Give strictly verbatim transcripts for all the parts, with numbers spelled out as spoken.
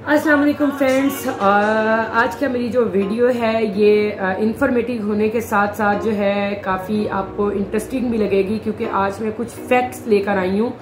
अस्सलाम वालेकुम फ्रेंड्स, आज का मेरी जो वीडियो है ये इंफॉर्मेटिव होने के साथ साथ जो है काफ़ी आपको इंटरेस्टिंग भी लगेगी, क्योंकि आज मैं कुछ फैक्ट्स लेकर आई हूँ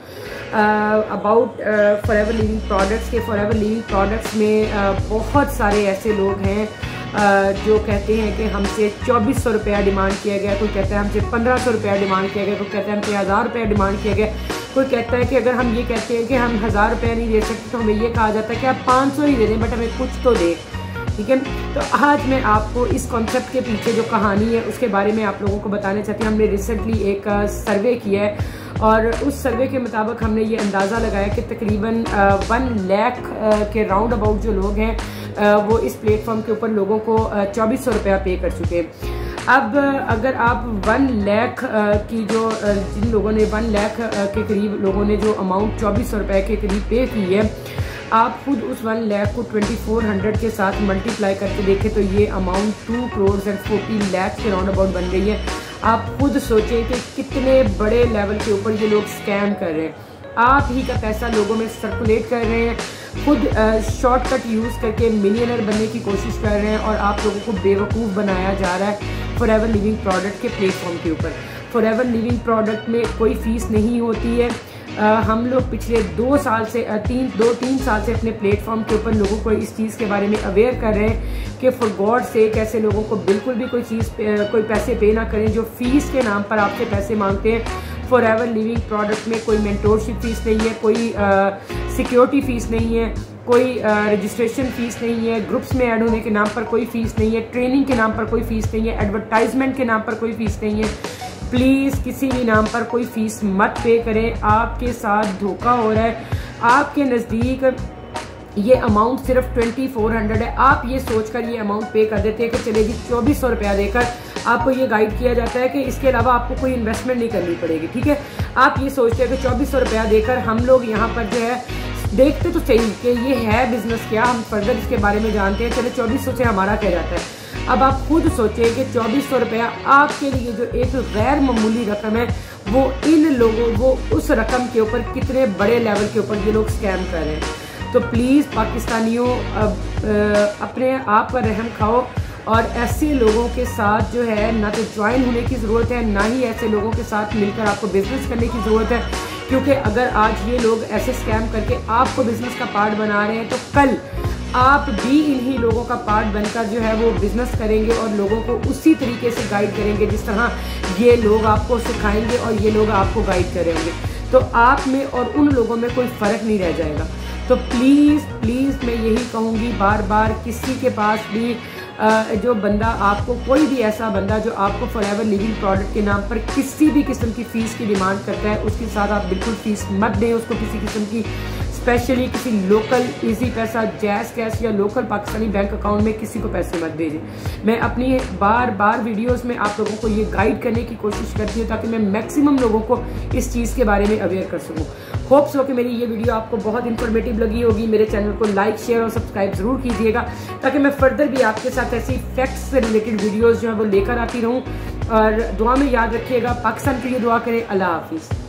अबाउट फॉरएवर लिविंग प्रोडक्ट्स के। फॉरएवर लिविंग प्रोडक्ट्स में uh, बहुत सारे ऐसे लोग हैं uh, जो कहते हैं कि हमसे चौबीस सौ रुपया डिमांड किया गया, कोई कहता है हमसे पंद्रह सौ रुपया डिमांड किया गया, कोई कहता है हमसे हज़ार रुपया डिमांड किया गया, कोई कहता है कि अगर हम ये कहते हैं कि हम हज़ार रुपया नहीं दे सकते तो हमें ये कहा जाता है कि आप पाँच सौ ही दे दें, बट हमें कुछ तो दे। ठीक है, तो आज मैं आपको इस कॉन्सेप्ट के पीछे जो कहानी है उसके बारे में आप लोगों को बताना चाहती हूँ। हमने रिसेंटली एक सर्वे किया है और उस सर्वे के मुताबिक हमने ये अंदाज़ा लगाया कि तकरीबन वन लाख के राउंड अबाउट जो लोग हैं वो इस प्लेटफॉर्म के ऊपर लोगों को चौबीस सौ रुपया पे कर चुके हैं। अब अगर आप वन लाख की जो जिन लोगों ने वन लाख के करीब लोगों ने जो अमाउंट चौबीस सौ रुपये के करीब पे की है, आप खुद उस वन लाख को ट्वेंटी फोर हंड्रेड के साथ मल्टीप्लाई करके देखें तो ये amount two crore and forty lakh के राउंड अबाउट बन गई है। आप खुद सोचें कि कितने बड़े लेवल के ऊपर ये लोग स्कैम कर रहे हैं, आप ही का पैसा लोगों में सर्कुलेट कर रहे हैं, खुद शॉर्टकट यूज़ करके मिलियनर बनने की कोशिश कर रहे हैं और आप लोगों को बेवकूफ़ बनाया जा रहा है फॉरएवर लिविंग प्रोडक्ट के प्लेटफॉर्म के ऊपर। फॉरएवर लिविंग प्रोडक्ट में कोई फ़ीस नहीं होती है। आ, हम लोग पिछले दो साल से तीन दो तीन साल से अपने प्लेटफॉर्म के ऊपर लोगों को इस चीज़ के बारे में अवेयर कर रहे हैं कि फॉर गॉड से कैसे लोगों को बिल्कुल भी कोई चीज़ कोई पैसे पे ना करें जो फ़ीस के नाम पर आपसे पैसे मांगते हैं। फॉरएवर लिविंग प्रोडक्ट में कोई मेंटोरशिप फ़ीस नहीं है, कोई सिक्योरिटी फ़ीस नहीं है, कोई रजिस्ट्रेशन फ़ीस नहीं है, ग्रुप्स में ऐड होने के नाम पर कोई फ़ीस नहीं है, ट्रेनिंग के नाम पर कोई फ़ीस नहीं है, एडवर्टाइजमेंट के नाम पर कोई फ़ीस नहीं है। प्लीज़ किसी भी नाम पर कोई फ़ीस मत पे करें, आपके साथ धोखा हो रहा है। आपके नज़दीक ये अमाउंट सिर्फ ट्वेंटी फोर हंड्रेड है, आप ये सोचकर ये अमाउंट पे कर देते हैं कि चले जी चौबीस सौ रुपया देकर आपको ये गाइड किया जाता है कि इसके अलावा आपको कोई इन्वेस्टमेंट नहीं करनी पड़ेगी। ठीक है, आप ये सोचते हैं कि चौबीस सौ रुपया देकर हम लोग यहाँ पर जो है देखते तो सही कि ये है बिजनेस क्या, हम फर्दर इसके बारे में जानते हैं, चले चौबीस सौ से हमारा क्या जाता है। अब आप खुद सोचें कि चौबीस सौ रुपया आपके लिए जो एक गैर मामूली रकम है, वो इन लोगों वो उस रकम के ऊपर कितने बड़े लेवल के ऊपर ये लोग स्कैम कर रहे हैं। तो प्लीज़ पाकिस्तानियों अपने आप पर रहम खाओ और ऐसे लोगों के साथ जो है ना तो ज्वाइन होने की ज़रूरत है, ना ही ऐसे लोगों के साथ मिलकर आपको बिजनेस करने की ज़रूरत है, क्योंकि अगर आज ये लोग ऐसे स्कैम करके आपको बिजनेस का पार्ट बना रहे हैं तो कल आप भी इन्हीं लोगों का पार्ट बनकर जो है वो बिजनेस करेंगे और लोगों को उसी तरीके से गाइड करेंगे जिस तरह ये लोग आपको सिखाएंगे और ये लोग आपको गाइड करेंगे। तो आप में और उन लोगों में कोई फ़र्क नहीं रह जाएगा। तो प्लीज़ प्लीज़ मैं यही कहूँगी बार बार, किसी के पास भी जो बंदा आपको कोई भी ऐसा बंदा जो आपको फॉरएवर लिविंग प्रोडक्ट के नाम पर किसी भी किस्म की फ़ीस की डिमांड करता है, उसके साथ आप बिल्कुल फ़ीस मत दें उसको किसी किस्म की, स्पेशली किसी local Easypaisa, JazzCash या लोकल पाकिस्तानी बैंक अकाउंट में किसी को पैसे मत भेजें। मैं अपनी बार बार वीडियोस में आप लोगों को ये गाइड करने की कोशिश करती हूँ ताकि मैं मैक्सिमम लोगों को इस चीज़ के बारे में अवेयर कर सकूँ। होप्स हो कि मेरी ये वीडियो आपको बहुत इन्फॉर्मेटिव लगी होगी। मेरे चैनल को लाइक शेयर और सब्सक्राइब ज़रूर कीजिएगा ताकि मैं फर्दर भी आपके साथ ऐसी फैक्ट्स से रिलेटेड वीडियोज़ जो है वो लेकर आती रहूँ। और दुआ में याद रखिएगा, पाकिस्तान के लिए दुआ करें। अल्लाह हाफिज़।